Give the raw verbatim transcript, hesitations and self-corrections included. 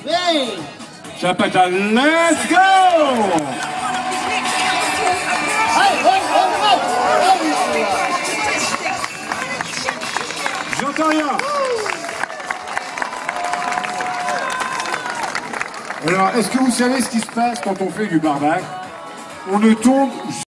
Hey. Chapata, let's go! J'entends rien. Alors, est-ce que vous savez ce qui se passe quand on fait du barbac? On ne tombe